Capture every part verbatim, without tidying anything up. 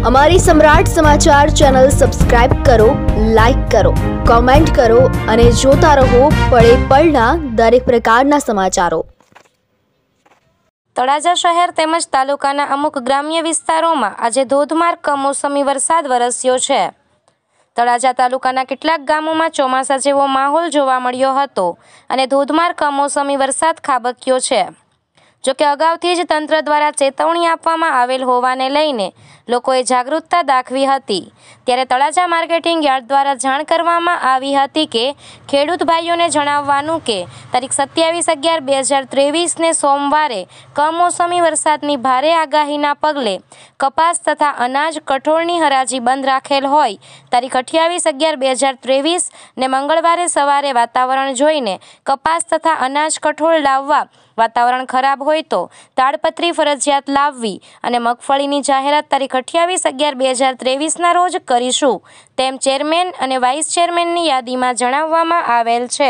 અમારી Samrat Samachar channel subscribe કરો, like કરો, કોમેન્ટ કરો અને જોતા રહો પળે પળના દરેક પ્રકારના સમાચારો। તળાજા શહેર તેમજ તાલુકાના અમુક ગ્રામ્ય વિસ્તારોમાં આજે ધોધમાર કમોસમી વરસાદ વરસ્યો છે। તળાજા તાલુકાના કેટલાક ગામોમાં ચોમાસા જેવો માહોલ જોવા મળ્યો હતો અને ધોધમાર કમોસમી વરસાદ ખાબક્યો છે। જોકે અગાઉથી જ તંત્ર દ્વારા ચેતવણી આપવામાં આવેલ હોવાને લઈને લોકોએ જાગૃતતા દાખવી હતી। ત્યારે તળાજા માર્કેટિંગ યાર્ડ દ્વારા જાણ કરવામાં આવી હતી કે ખેડૂત ભાઈઓને જણાવવાનું કે તારીખ સત્યાવીસ અગિયાર બે હજાર ત્રેવીસને સોમવારે કમોસમી વરસાદની ભારે આગાહીના પગલે કપાસ તથા અનાજ કઠોળની હરાજી બંધ રાખેલ હોય તારીખ અઠ્યાવીસ અગિયાર બે હજાર ત્રેવીસ ને મંગળવારે સવારે વાતાવરણ જોઈને કપાસ તથા અનાજ કઠોળ લાવવા વાતાવરણ ખરાબ હોય તો તાડપત્રી ફરજિયાત લાવવી અને મગફળીની જાહેરાત તારીખ અઠ્યાવીસ અગિયાર બે હજાર ત્રેવીસના રોજ કરીશું તેમ ચેરમેન અને વાઇસ ચેરમેનની યાદીમાં જણાવવામાં આવેલ છે।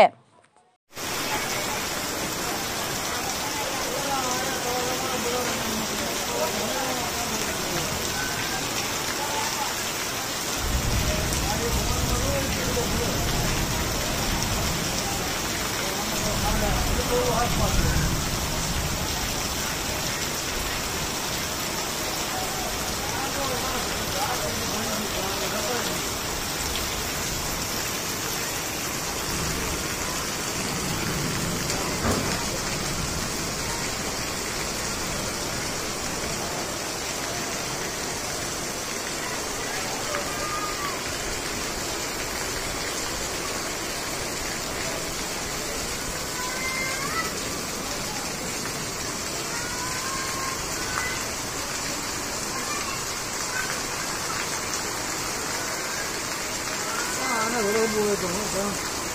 બરોબર